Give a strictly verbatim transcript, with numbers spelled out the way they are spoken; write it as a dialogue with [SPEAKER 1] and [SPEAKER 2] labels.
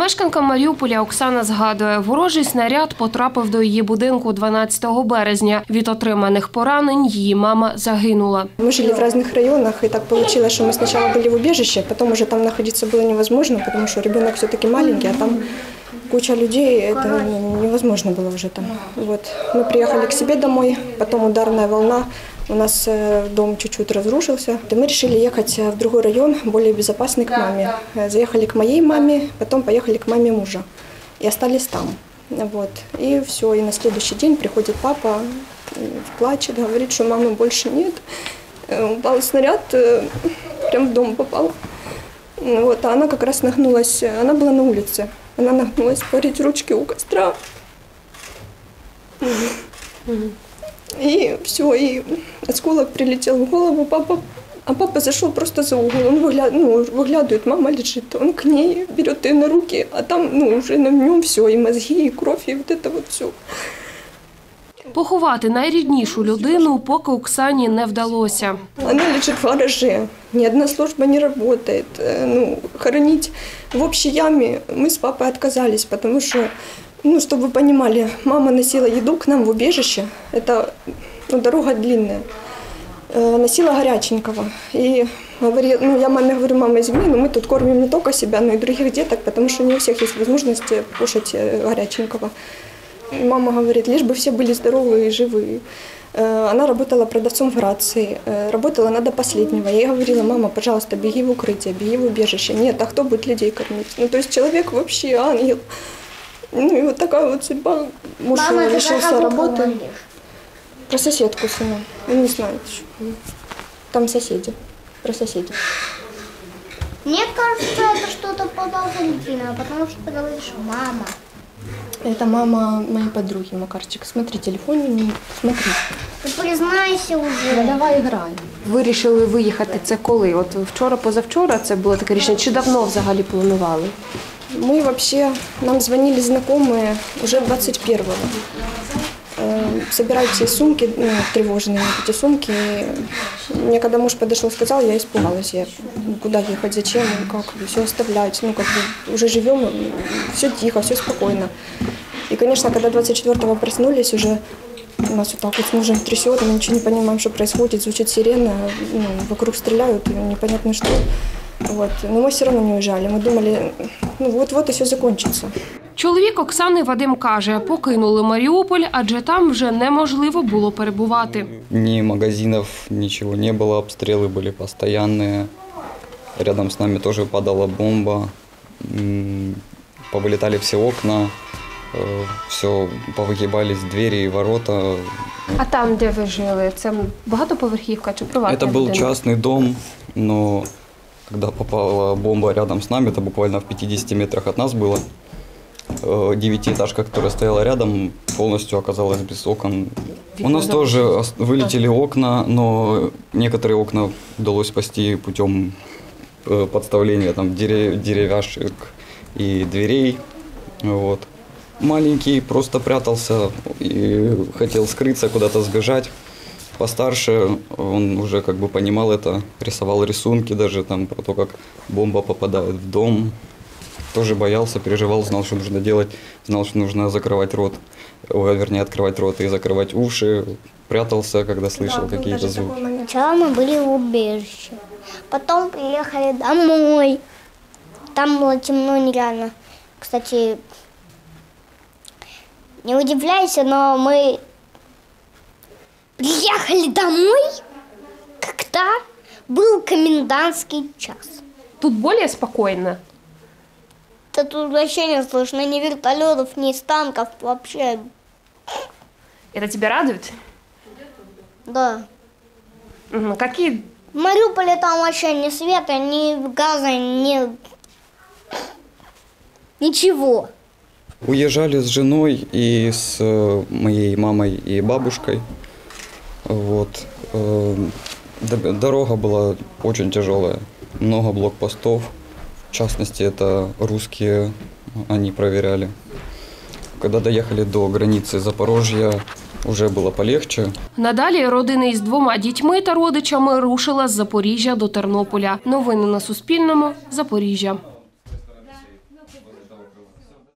[SPEAKER 1] Мешканка Маріуполя Оксана згадує, ворожий снаряд потрапив до її будинку дванадцятого березня. Від отриманих поранень її мама загинула.
[SPEAKER 2] Ми жили в різних районах, і так вийшло, що ми спочатку були в убіжищі, потім вже там знаходитися було невозможно, тому що дитина все-таки маленький, а там куча людей, це невозможно було вже там. Вот. Ми приїхали к себе домой, потім ударна волна. У нас дом чуть-чуть разрушился. Мы решили ехать в другой район, более безопасный, к маме. Заехали к моей маме, потом поехали к маме мужа. И остались там. Вот. И все. И на следующий день приходит папа, плачет, говорит, что мамы больше нет. Упал снаряд, прям в дом попал. Вот. А она как раз нагнулась, она была на улице. Она нагнулась парить ручки у костра. И все, и осколок прилетел в голову, папа, а папа зашел просто за угол, он выгля... ну, выглядывает, мама лежит, он к ней берет ее на руки, а там ну, уже на нем все, и мозги, и кровь, и вот это вот все.
[SPEAKER 1] Поховати найріднішу людину поки Оксані не вдалося.
[SPEAKER 2] Она лежит в гараже, ни одна служба не работает. Ну, хоронить в общей яме мы с папой отказались, потому что, ну, чтобы вы понимали, мама носила еду к нам в убежище, это ну, дорога длинная, носила горяченького. И говорила, ну, я маме говорю, мама, извини, но мы тут кормим не только себя, но и других деток, потому что не у всех есть возможность кушать горяченького. И мама говорит, лишь бы все были здоровые и живые. Она работала продавцом в Грации, работала она до последнего. Я ей говорила, мама, пожалуйста, беги в укрытие, беги в убежище. Нет, а кто будет людей кормить? Ну, то есть человек вообще ангел. Ну и вот такая вот судьба. Муж лишился работы. Про соседку сына. Он не знает еще. Там соседи. Про соседей.
[SPEAKER 3] Мне кажется, это что-то подозрительное, потому что ты говоришь «мама».
[SPEAKER 2] Это мама моей подруги, Макарчик. Смотри, телефон у нее, смотри.
[SPEAKER 3] Ти признайся вже.
[SPEAKER 2] Ну, давай граємо.
[SPEAKER 1] Вирішили виїхати це коли? От вчора-позавчора це було таке рішення? Чи давно взагалі планували?
[SPEAKER 2] Мы вообще, нам звонили знакомые уже двадцать первого. Собирайте сумки, ну, тревожные эти сумки. Мне когда муж подошел, сказал, я испугалась. Я, куда ехать, зачем, как, все оставлять. Ну, как бы уже живем, все тихо, все спокойно. И, конечно, когда двадцать четвёртого проснулись, уже нас вот так вот с мужем трясет, мы ничего не понимаем, что происходит, звучит сирена, ну, вокруг стреляют, непонятно что. Вот. Но мы все равно не уезжали. Мы думали, ну вот-вот и все закончится.
[SPEAKER 1] Чоловік Оксани Вадим каже, покинули Маріуполь, адже там вже неможливо було перебувати.
[SPEAKER 4] Ни магазинов, ничего не было, обстрелы были постоянные. Рядом с нами тоже падала бомба. Повылетали все окна, все повыгибались двери и ворота.
[SPEAKER 1] А там, де ви жили, це багатоповерхівка чи приватний
[SPEAKER 4] Это был
[SPEAKER 1] будинок?
[SPEAKER 4] частный дом, но когда попала бомба рядом с нами, это буквально в пятидесяти метрах от нас было. Девятиэтажка, которая стояла рядом, полностью оказалась без окон. У нас тоже вылетели окна, но некоторые окна удалось спасти путем подставления там, деревяшек и дверей. Вот. Маленький просто прятался и хотел скрыться, куда-то сбежать. Постарше он уже как бы понимал это, рисовал рисунки даже там про то, как бомба попадает в дом. Тоже боялся, переживал, знал, что нужно делать, знал, что нужно закрывать рот, вернее, открывать рот и закрывать уши. Прятался, когда слышал да, какие-то звуки.
[SPEAKER 3] Сначала мы были в убежище, потом приехали домой. Там было темно нереально. Кстати, не удивляйся, но мы приехали домой, когда был комендантский час.
[SPEAKER 1] Тут более спокойно?
[SPEAKER 3] Да тут вообще не слышно ни вертолетов, ни танков вообще.
[SPEAKER 1] Это тебя радует?
[SPEAKER 3] Да.
[SPEAKER 1] Угу. Какие?
[SPEAKER 3] В Мариуполе там вообще ни света, ни газа, ни... ничего.
[SPEAKER 4] Уезжали с женой и с моей мамой и бабушкой. Вот. Дорога была очень тяжелая, много блокпостов. В частности, это русские, они проверяли. Когда доехали до границы Запорожья, вже було полегче.
[SPEAKER 1] Надалі родина із двома дітьми та родичами рушила з Запоріжжя до Тернополя. Новини на Суспільному. Запоріжжя.
[SPEAKER 4] этого крыла. Все.